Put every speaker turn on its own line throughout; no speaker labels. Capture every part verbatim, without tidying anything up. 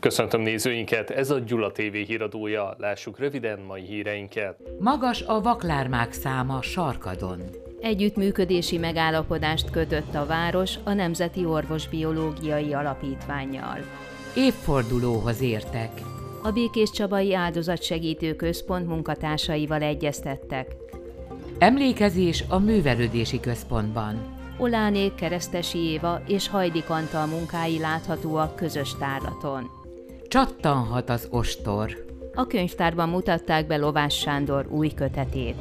Köszöntöm nézőinket, ez a Gyula té vé híradója. Lássuk röviden mai híreinket.
Magas a vaklármák száma Sarkadon.
Együttműködési megállapodást kötött a város a Nemzeti Orvosbiológiai Alapítvánnyal.
Évfordulóhoz értek.
A Békéscsabai Áldozatsegítő Központ munkatársaival egyeztettek.
Emlékezés a Művelődési Központban.
Olánék, Keresztesi Éva és Hajdik Antal munkái láthatóak közös tárlaton.
Csattanhat az ostor.
A könyvtárban mutatták be Lovász Sándor új kötetét.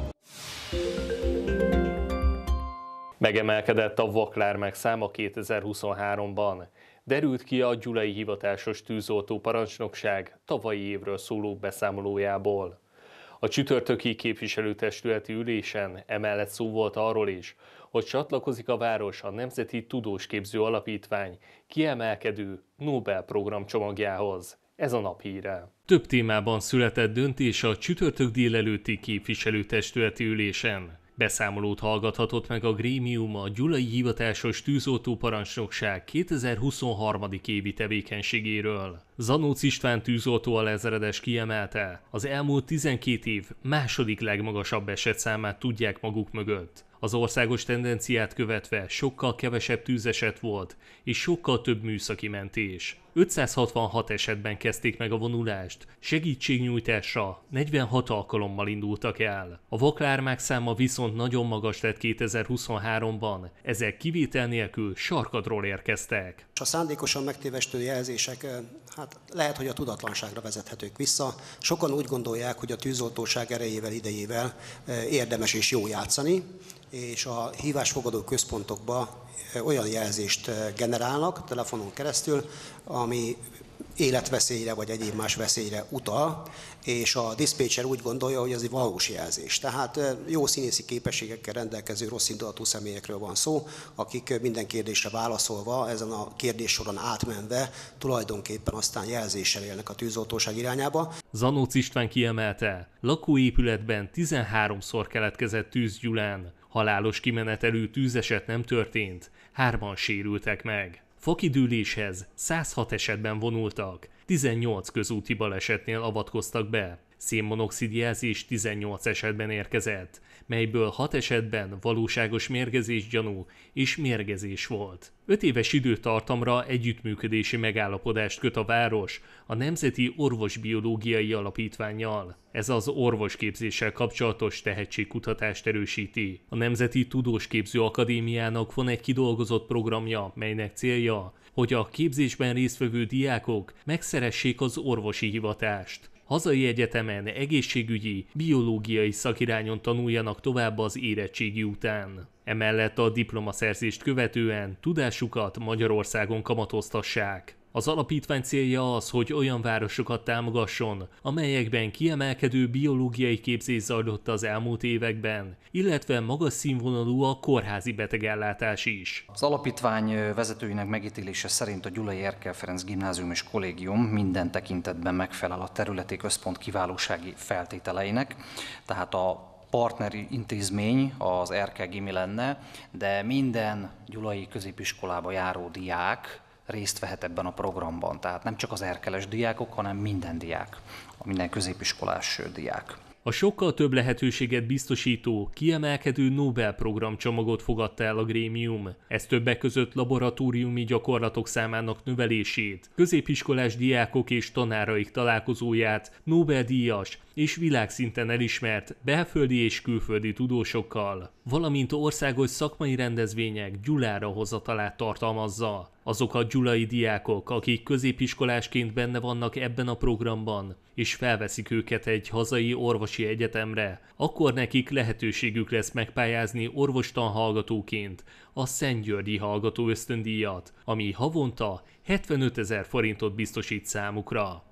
Megemelkedett a vaklármák száma kétezer-huszonháromban. Derült ki a Gyulai Hivatásos Tűzoltó Parancsnokság tavalyi évről szóló beszámolójából. A csütörtöki képviselőtestületi ülésen emellett szó volt arról is, hogy csatlakozik a város a Nemzeti Tudósképző Alapítvány kiemelkedő Nobel-program csomagjához. Ez a nap híre. Több témában született döntés a csütörtök délelőtti képviselőtestületi ülésen. Beszámolót hallgathatott meg a grémium a Gyulai Hivatásos Tűzoltó Parancsnokság kétezer-huszonhárom. évi tevékenységéről. Zanóc István tűzoltó alezredes kiemelte, az elmúlt tizenkét év második legmagasabb esetszámát tudják maguk mögött. Az országos tendenciát követve sokkal kevesebb tűzeset volt, és sokkal több műszaki mentés. ötszázhatvanhat esetben kezdték meg a vonulást, segítségnyújtásra negyvenhat alkalommal indultak el. A vaklármák száma viszont nagyon magas lett kétezer-huszonháromban, ezek kivétel nélkül Sarkadról érkeztek.
A szándékosan megtévesztő jelzések hát lehet, hogy a tudatlanságra vezethetők vissza. Sokan úgy gondolják, hogy a tűzoltóság erejével, idejével érdemes és jó játszani, és a hívásfogadó központokba olyan jelzést generálnak telefonon keresztül, ami életveszélyre vagy egyéb más veszélyre utal, és a diszpécser úgy gondolja, hogy ez egy valós jelzés. Tehát jó színészi képességekkel rendelkező rossz indulatú személyekről van szó, akik minden kérdésre válaszolva, ezen a kérdéssoron átmenve tulajdonképpen aztán jelzéssel élnek a tűzoltóság irányába.
Zanóc István kiemelte, lakóépületben tizenháromszor keletkezett tűz Gyulán. Halálos kimenetelű tűzeset nem történt, hárman sérültek meg. Fakidőléshez száz hat esetben vonultak, tizennyolc közúti balesetnél avatkoztak be. Szénmonoxid jelzés tizennyolc esetben érkezett, melyből hat esetben valóságos mérgezés gyanú és mérgezés volt. Öt éves időtartamra együttműködési megállapodást köt a város a Nemzeti Orvosbiológiai Alapítvánnyal. Ez az orvosképzéssel kapcsolatos tehetségkutatást erősíti. A Nemzeti Tudósképző Akadémiának van egy kidolgozott programja, melynek célja, hogy a képzésben résztvevő diákok megszeressék az orvosi hivatást. Hazai egyetemen egészségügyi, biológiai szakirányon tanuljanak tovább az érettségi után. Emellett a diplomaszerzést követően tudásukat Magyarországon kamatoztassák. Az alapítvány célja az, hogy olyan városokat támogasson, amelyekben kiemelkedő biológiai képzés zajlott az elmúlt években, illetve magas színvonalú a kórházi betegellátás is.
Az alapítvány vezetőinek megítélése szerint a Gyulai Erkel Ferenc Gimnázium és Kollégium minden tekintetben megfelel a területi központ kiválósági feltételeinek, tehát a partneri intézmény az Erkel Gimi lenne, de minden gyulai középiskolába járó diák részt vehet ebben a programban. Tehát nem csak az erkeles diákok, hanem minden diák, minden középiskolás diák.
A sokkal több lehetőséget biztosító, kiemelkedő Nobel-program csomagot fogadta el a grémium. Ez többek között laboratóriumi gyakorlatok számának növelését, középiskolás diákok és tanáraik találkozóját, Nobel-díjas és világszinten elismert belföldi és külföldi tudósokkal, valamint országos szakmai rendezvények Gyulára hozatalát tartalmazza. Azok a gyulai diákok, akik középiskolásként benne vannak ebben a programban, és felveszik őket egy hazai orvosi egyetemre, akkor nekik lehetőségük lesz megpályázni orvostanhallgatóként a Szentgyörgyi hallgató ösztöndíjat, ami havonta hetvenötezer forintot biztosít számukra.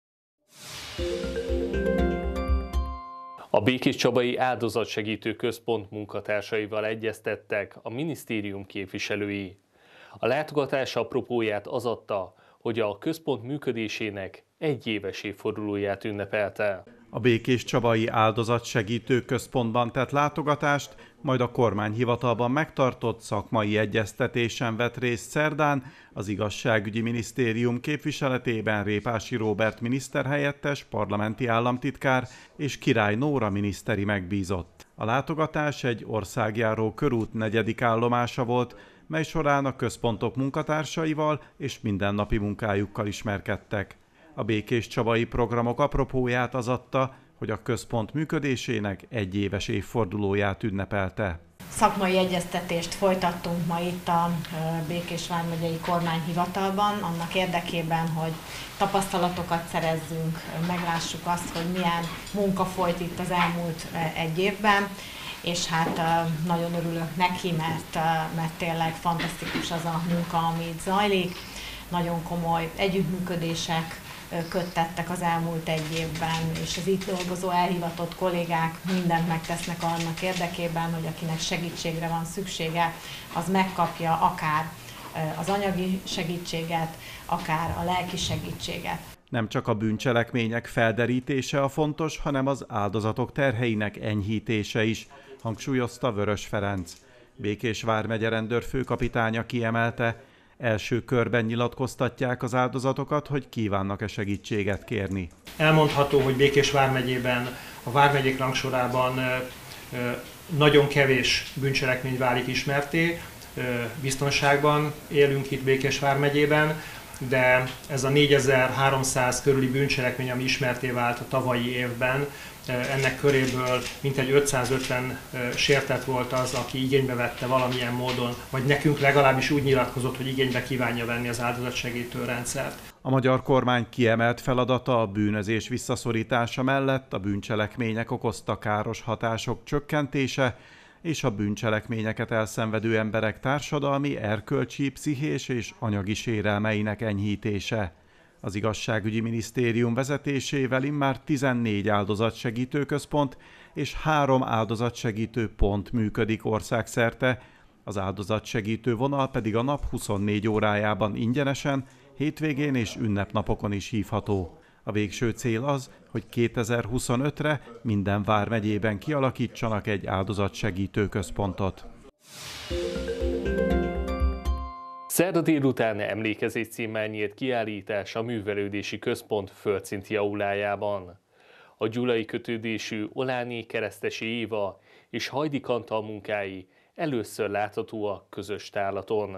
A Békéscsabai Áldozatsegítő Központ munkatársaival egyeztettek a minisztérium képviselői. A látogatás apropóját az adta, hogy a központ működésének egyéves évfordulóját ünnepelte.
A Békéscsabai Áldozatsegítő Központban tett látogatást majd a kormányhivatalban megtartott szakmai egyeztetésen vett részt szerdán az Igazságügyi Minisztérium képviseletében Répási Róbert miniszterhelyettes, parlamenti államtitkár és Király Nóra miniszteri megbízott. A látogatás egy országjáró körút negyedik állomása volt, mely során a központok munkatársaival és mindennapi munkájukkal ismerkedtek. A békéscsabai programok apropóját az adta, hogy a központ működésének egyéves évfordulóját ünnepelte.
Szakmai egyeztetést folytattunk ma itt a Békés vármegyei kormányhivatalban, annak érdekében, hogy tapasztalatokat szerezzünk, meglássuk azt, hogy milyen munka folyt itt az elmúlt egy évben, és hát nagyon örülök neki, mert, mert tényleg fantasztikus az a munka, ami itt zajlik. Nagyon komoly együttműködések köttettek az elmúlt egy évben, és az itt dolgozó elhivatott kollégák mindent megtesznek annak érdekében, hogy akinek segítségre van szüksége, az megkapja akár az anyagi segítséget, akár a lelki segítséget.
Nem csak a bűncselekmények felderítése a fontos, hanem az áldozatok terheinek enyhítése is, hangsúlyozta Vörös Ferenc. Békés vármegye rendőrfőkapitánya kiemelte, első körben nyilatkoztatják az áldozatokat, hogy kívánnak-e segítséget kérni.
Elmondható, hogy Békés vármegyében, a vármegyék rangsorában nagyon kevés bűncselekmény válik ismertté. Biztonságban élünk itt Békés vármegyében, de ez a négyezer-háromszáz körüli bűncselekmény, ami ismertté vált a tavalyi évben, ennek köréből mintegy ötszázötven sértett volt az, aki igénybe vette valamilyen módon, vagy nekünk legalábbis úgy nyilatkozott, hogy igénybe kívánja venni az áldozatsegítő rendszert.
A magyar kormány kiemelt feladata a bűnözés visszaszorítása mellett a bűncselekmények okozta káros hatások csökkentése és a bűncselekményeket elszenvedő emberek társadalmi, erkölcsi, pszichés és anyagi sérelmeinek enyhítése. Az Igazságügyi Minisztérium vezetésével immár tizennégy áldozatsegítő központ és három áldozatsegítő pont működik országszerte, az áldozatsegítő vonal pedig a nap huszonnégy órájában ingyenesen, hétvégén és ünnepnapokon is hívható. A végső cél az, hogy kétezer-huszonötre minden vármegyében kialakítsanak egy áldozatsegítő központot.
Szerda délután emlékezés címmel nyílt kiállítás a Művelődési Központ földszinti aulájában. A gyulai kötődésű Oláné Keresztesi Éva és Hajdik Antal munkái először láthatóak közös tárlaton.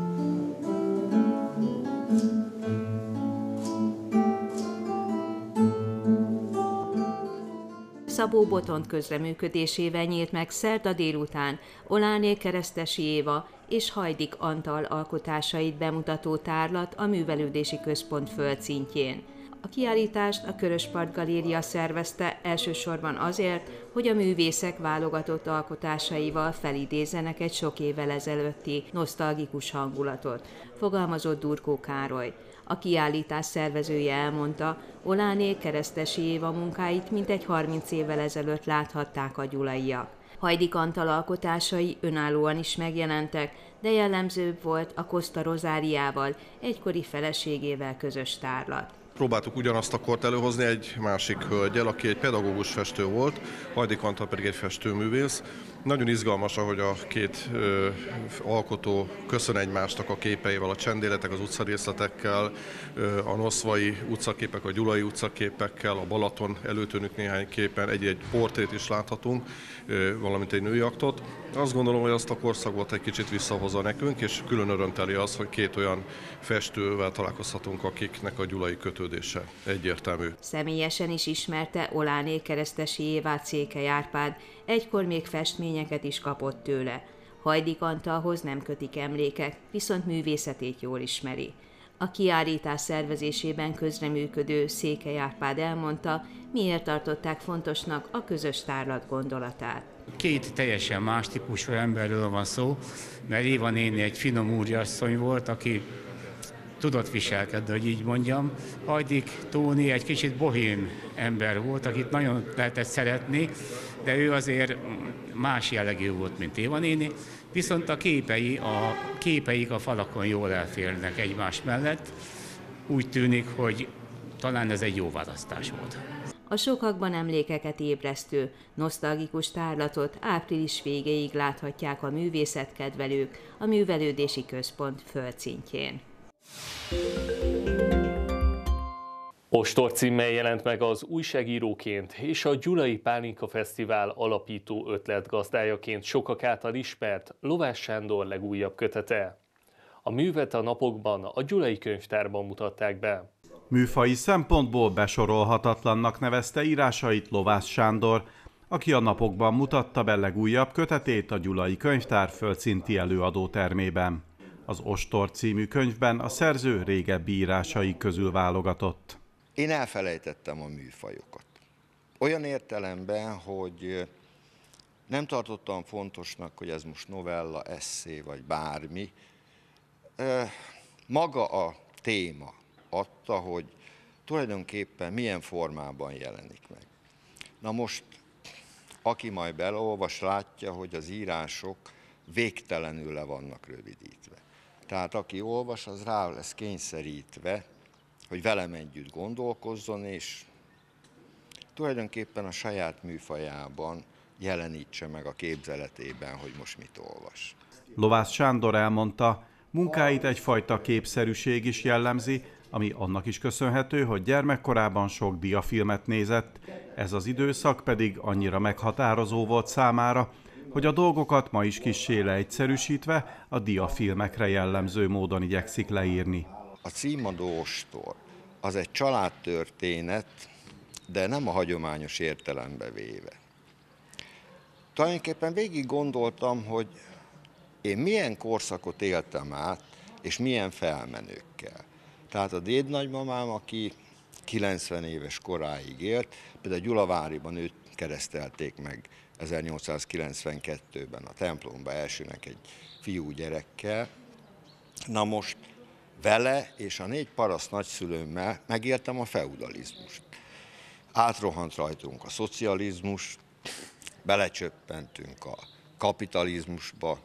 Szabó Botont közreműködésével nyílt meg szerda délután Oláné Keresztesi Éva és Hajdik Antal alkotásait bemutató tárlat a Művelődési Központ földszintjén. A kiállítást a Köröspart Galéria szervezte elsősorban azért, hogy a művészek válogatott alkotásaival felidézzenek egy sok évvel ezelőtti nosztalgikus hangulatot, fogalmazott Durkó Károly. A kiállítás szervezője elmondta, Oláné Keresztesi Éva munkáit mintegy harminc évvel ezelőtt láthatták a gyulaiak. Hajdik Antal alkotásai önállóan is megjelentek, de jellemzőbb volt a Costa Rosáriával, egykori feleségével közös tárlat.
Próbáltuk ugyanazt a kort előhozni egy másik hölgyel, aki egy pedagógus festő volt, Hajdik Antal pedig egy festőművész. Nagyon izgalmas, ahogy a két ö, alkotó köszön egymásnak a képeivel, a csendéletek, az utcarészletekkel, ö, a noszvai utcaképek, a gyulai utcaképekkel, a Balaton előtűnük néhány képen, egy-egy portrét is láthatunk, ö, valamint egy női aktot. Azt gondolom, hogy azt a korszakot egy kicsit visszahozza nekünk, és külön örömteli az, hogy két olyan festővel találkozhatunk, akiknek a gyulai kötődése egyértelmű.
Személyesen is ismerte Oláné Keresztesi Évát Székely Árpád, egykor még festményeket is kapott tőle. Hajdik Antalhoz nem kötik emlékek, viszont művészetét jól ismeri. A kiállítás szervezésében közreműködő Székely Árpád elmondta, miért tartották fontosnak a közös tárlat gondolatát.
Két teljesen más típusú emberről van szó, mert Éva néni egy finom úriasszony volt, aki tudott viselkedni, hogy így mondjam. Hajdik Tóni egy kicsit bohém ember volt, akit nagyon lehetett szeretni, de ő azért más jellegű volt, mint Éva néni, viszont a képei, a képeik a falakon jól elférnek egymás mellett. Úgy tűnik, hogy talán ez egy jó választás volt.
A sokakban emlékeket ébresztő, nosztalgikus tárlatot április végéig láthatják a művészetkedvelők a Művelődési Központ földszintjén.
Ostor címmel jelent meg az újságíróként és a Gyulai Pálinka Fesztivál alapító ötletgazdájaként sokak által ismert Lovász Sándor legújabb kötete. A művet a napokban a Gyulai Könyvtárban mutatták be.
Műfaji szempontból besorolhatatlannak nevezte írásait Lovász Sándor, aki a napokban mutatta be legújabb kötetét a Gyulai Könyvtár földszinti előadótermében. Az Ostor című könyvben a szerző régebbi írásai közül válogatott.
Én elfelejtettem a műfajokat. Olyan értelemben, hogy nem tartottam fontosnak, hogy ez most novella, esszé vagy bármi. Maga a téma adta, hogy tulajdonképpen milyen formában jelenik meg. Na most, aki majd beleolvas, látja, hogy az írások végtelenül le vannak rövidítve. Tehát aki olvas, az rá lesz kényszerítve, hogy velem együtt gondolkozzon, és tulajdonképpen a saját műfajában jelenítse meg a képzeletében, hogy most mit olvas.
Lovász Sándor elmondta, munkáit egyfajta képszerűség is jellemzi, ami annak is köszönhető, hogy gyermekkorában sok diafilmet nézett, ez az időszak pedig annyira meghatározó volt számára, hogy a dolgokat ma is kissé leegyszerűsítve a diafilmekre jellemző módon igyekszik leírni.
A címadó Ostor az egy családtörténet, de nem a hagyományos értelembe véve. Tulajdonképpen végig gondoltam, hogy én milyen korszakot éltem át, és milyen felmenőkkel. Tehát a dédnagymamám, aki kilencven éves koráig élt, például Gyulaváriban őt keresztelték meg ezernyolcszázkilencvenkettőben a templomba elsőnek egy fiú gyerekkel. Na most vele és a négy paraszt nagyszülőmmel megéltem a feudalizmust. Átrohant rajtunk a szocializmus, belecsöppentünk a kapitalizmusba,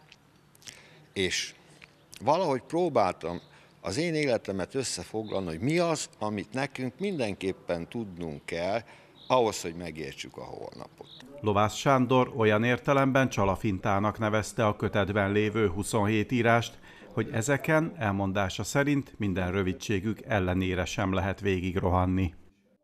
és valahogy próbáltam az én életemet összefoglalni, hogy mi az, amit nekünk mindenképpen tudnunk kell, ahhoz, hogy megértsük a holnapot.
Lovász Sándor olyan értelemben csalafintának nevezte a kötetben lévő huszonhét írást, hogy ezeken elmondása szerint minden rövidségük ellenére sem lehet végigrohanni.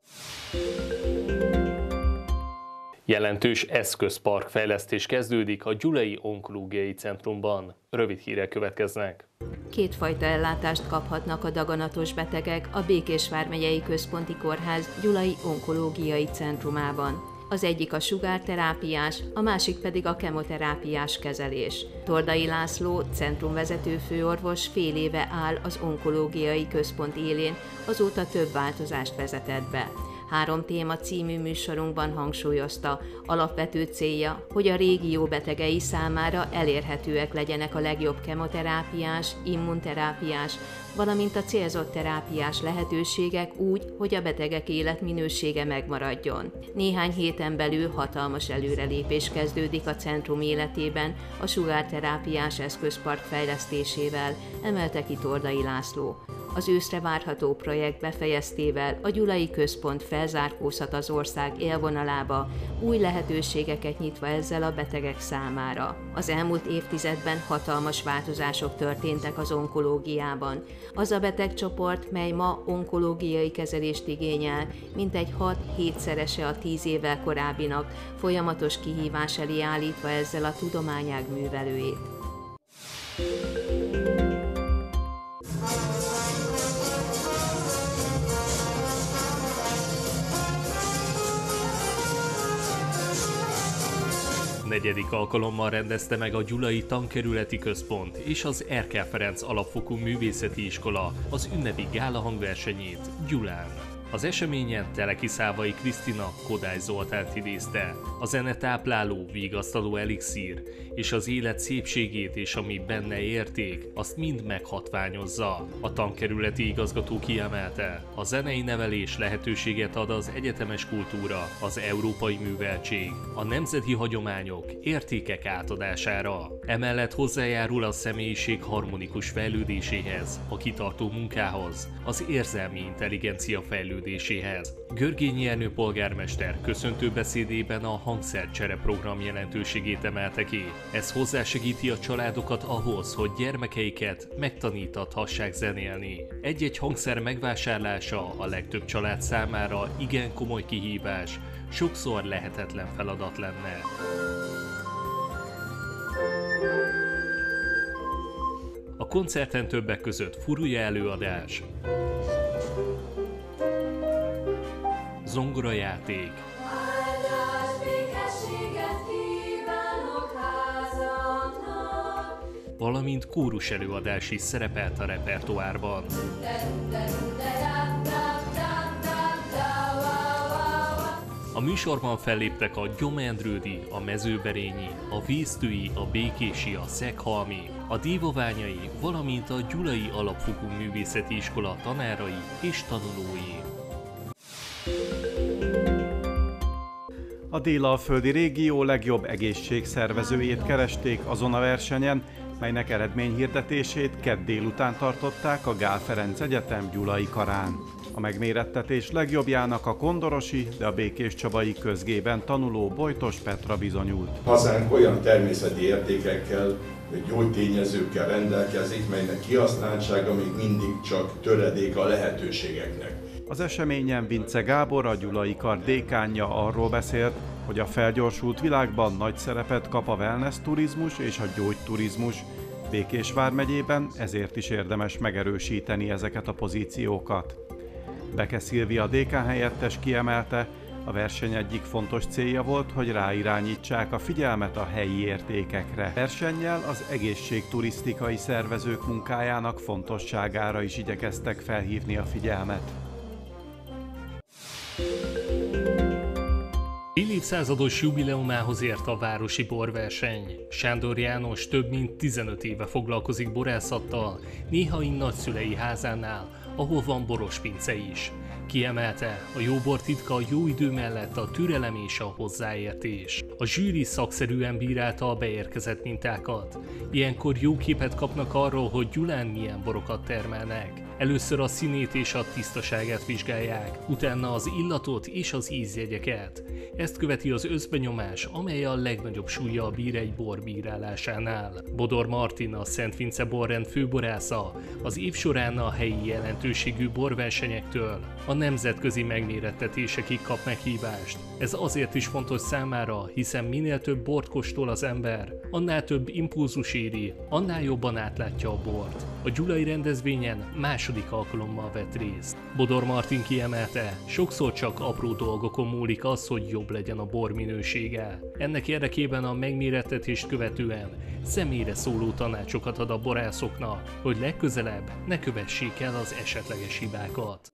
Jelentős eszközpark fejlesztés kezdődik a Gyulai Onkológiai Centrumban. Rövid hírek következnek.
Kétfajta ellátást kaphatnak a daganatos betegek a Békés vármegyei Központi Kórház Gyulai Onkológiai Centrumában. Az egyik a sugárterápiás, a másik pedig a kemoterápiás kezelés. Tordai László, centrumvezető főorvos fél éve áll az onkológiai központ élén, azóta több változást vezetett be. Három téma című műsorunkban hangsúlyozta, alapvető célja, hogy a régió betegei számára elérhetőek legyenek a legjobb kemoterápiás, immunterápiás, valamint a célzott terápiás lehetőségek úgy, hogy a betegek életminősége megmaradjon. Néhány héten belül hatalmas előrelépés kezdődik a centrum életében a sugárterápiás eszközpark fejlesztésével, emelte ki Tordai László. Az őszre várható projekt befejeztével a Gyulai Központ felzárkózhat az ország élvonalába, új lehetőségeket nyitva ezzel a betegek számára. Az elmúlt évtizedben hatalmas változások történtek az onkológiában. Az a betegcsoport, mely ma onkológiai kezelést igényel, mintegy hat-hétszerese a tíz évvel korábbinak, folyamatos kihívás elé állítva ezzel a tudományág művelőjét.
Negyedik alkalommal rendezte meg a Gyulai Tankerületi Központ és az Erkel Ferenc Alapfokú Művészeti Iskola az ünnepi gála hangversenyét Gyulán. Az eseményen Teleki Szávai Krisztina Kodály Zoltánt idézte. A zene tápláló, vigasztaló elixír, és az élet szépségét és ami benne érték, azt mind meghatványozza. A tankerületi igazgató kiemelte, a zenei nevelés lehetőséget ad az egyetemes kultúra, az európai műveltség, a nemzeti hagyományok, értékek átadására. Emellett hozzájárul a személyiség harmonikus fejlődéséhez, a kitartó munkához, az érzelmi intelligencia fejlődéséhez. fejlődéséhez. Görgényi Ernő polgármester köszöntő beszédében a hangszercsere program jelentőségét emelte ki. Ez hozzásegíti a családokat ahhoz, hogy gyermekeiket megtanítathassák zenélni. Egy-egy hangszer megvásárlása a legtöbb család számára igen komoly kihívás, sokszor lehetetlen feladat lenne. A koncerten többek között furúja előadás, zongorajáték, valamint kórus előadás is szerepelt a repertoárban. A műsorban felléptek a Gyomendrődi, a Mezőberényi, a Vésztői, a Békési, a Szeghalmi, a Dévoványai, valamint a Gyulai Alapfokú Művészeti Iskola tanárai és tanulói.
A délalföldi régió legjobb egészségszervezőjét keresték azon a versenyen, melynek eredményhirdetését kedd délután tartották a Gál Ferenc Egyetem gyulai karán. A megmérettetés legjobbjának a kondorosi, de a békéscsabai közgében tanuló Bojtos Petra bizonyult.
Hazánk olyan természeti értékekkel, gyógytényezőkkel rendelkezik, melynek kihasználtsága még mindig csak töredék a lehetőségeknek.
Az eseményen Vince Gábor, a gyulai kar dékánja arról beszélt, hogy a felgyorsult világban nagy szerepet kap a wellness turizmus és a gyógyturizmus. Békés vármegyében ezért is érdemes megerősíteni ezeket a pozíciókat. Beke Szilvia dékán helyettes kiemelte, a verseny egyik fontos célja volt, hogy ráirányítsák a figyelmet a helyi értékekre. Versennyel az egészségturisztikai szervezők munkájának fontosságára is igyekeztek felhívni a figyelmet.
Fél évszázados jubileumához ért a városi borverseny. Sándor János több mint tizenöt éve foglalkozik borászattal, néhai nagyszülei házánál, ahol van borospince is. Kiemelte, a jó bor titka a jó idő mellett a türelem és a hozzáértés. A zsűri szakszerűen bírálta a beérkezett mintákat. Ilyenkor jó képet kapnak arról, hogy Gyulán milyen borokat termelnek. Először a színét és a tisztaságát vizsgálják, utána az illatot és az ízjegyeket. Ezt követi az összbenyomás, amely a legnagyobb súlya bír egy bor bírálásánál. Bodor Martin, a Szent Vince borrend főborásza, az év során a helyi jelentőségű borversenyektől a nemzetközi megmérettetésekig kap meghívást. Ez azért is fontos számára, hiszen minél több bort kóstol az ember, annál több impulzus éri, annál jobban átlátja a bort. A gyulai rendezvényen második alkalommal vett részt. Bodor Martin kiemelte, sokszor csak apró dolgokon múlik az, hogy jobb legyen a bor minősége. Ennek érdekében a megmérettetést követően személyre szóló tanácsokat ad a borászoknak, hogy legközelebb ne kövessék el az esetleges hibákat.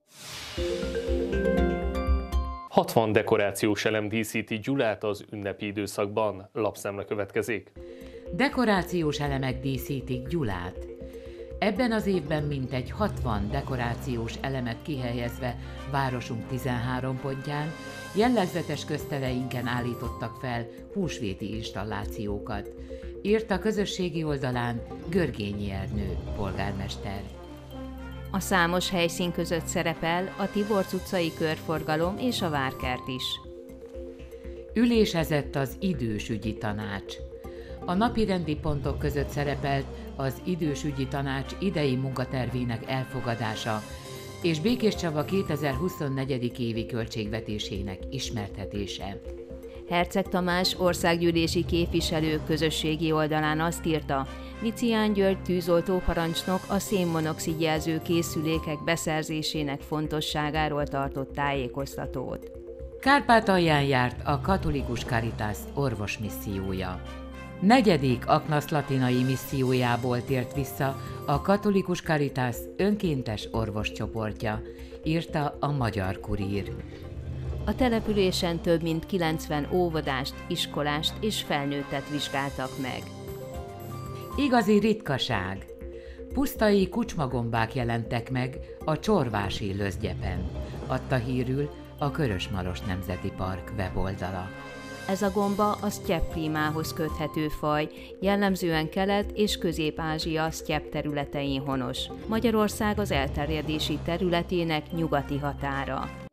hatvan dekorációs elem díszíti Gyulát az ünnepi időszakban. Lapszemle következik.
Dekorációs elemek díszítik Gyulát. Ebben az évben mintegy hatvan dekorációs elemet kihelyezve városunk tizenhárom pontján, jellegzetes közteleinken állítottak fel húsvéti installációkat, írt a közösségi oldalán Görgényi Ernő polgármester.
A számos helyszín között szerepel a Tiborcs utcai körforgalom és a Várkert is.
Ülésezett az idősügyi tanács. A napirendi pontok között szerepelt az idősügyi tanács idei munkatervének elfogadása és Békéscsaba kétezer-huszonnégy. Évi költségvetésének ismertetése.
Herceg Tamás országgyűlési képviselő közösségi oldalán azt írta, Vicián György tűzoltóparancsnok a szénmonoxid jelző készülékek beszerzésének fontosságáról tartott tájékoztatót.
Kárpátalján járt a Katolikus Caritas orvosmissziója. Negyedik Aknasz latinai missziójából tért vissza a Katolikus Caritas önkéntes orvoscsoportja, írta a Magyar Kurír.
A településen több mint kilencven óvodást, iskolást és felnőttet vizsgáltak meg.
Igazi ritkaság! Pusztai kucsmagombák jelentek meg a Csorvási Lözdyepen, adta hírül a Körösmaros Nemzeti Park weboldala.
Ez a gomba a sztyepp-klímához köthető faj, jellemzően Kelet- és Közép-Ázsia sztyepp területein honos. Magyarország az elterjedési területének nyugati határa.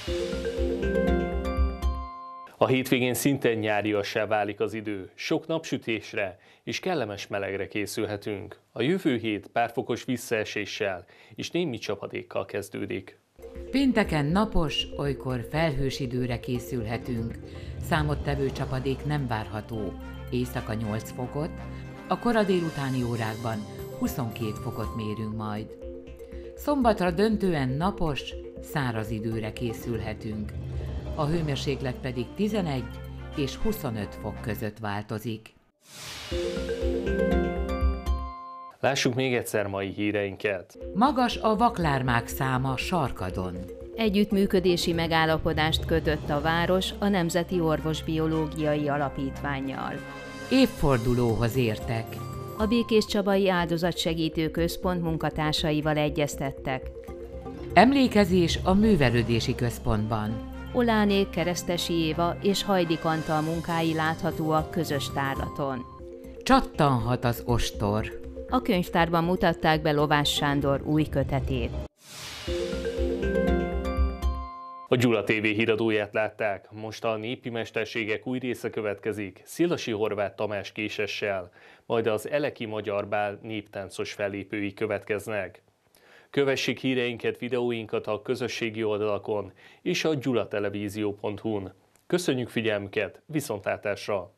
A hétvégén szintén nyáriassá válik az idő, sok napsütésre és kellemes melegre készülhetünk. A jövő hét pár fokos visszaeséssel és némi csapadékkal kezdődik.
Pénteken napos, olykor felhős időre készülhetünk. Számottevő csapadék nem várható, éjszaka nyolc fokot, a kora délutáni órákban huszonkét fokot mérünk majd. Szombatra döntően napos, száraz időre készülhetünk. A hőmérséklet pedig tizenegy és huszonöt fok között változik.
Lássuk még egyszer mai híreinket.
Magas a vaklármák száma Sarkadon.
Együttműködési megállapodást kötött a város a Nemzeti Orvosbiológiai Alapítvánnyal.
Évfordulóhoz értek.
A Békéscsabai Áldozatsegítő Központ munkatársaival egyeztettek.
Emlékezés a Művelődési Központban.
Olánék, Keresztesi Éva és Hajdik Antal munkái láthatóak közös tárlaton.
Csattanhat az ostor.
A könyvtárban mutatták be Lovás Sándor új kötetét.
A Gyula té vé híradóját látták, most a népi mesterségek új része következik, Szilasi Horváth Tamás Késessel, majd az Eleki Magyar Bál néptáncos fellépői következnek. Kövessék híreinket, videóinkat a közösségi oldalakon és a gyulatelevízió pont hu-n. Köszönjük figyelmüket, viszontlátásra!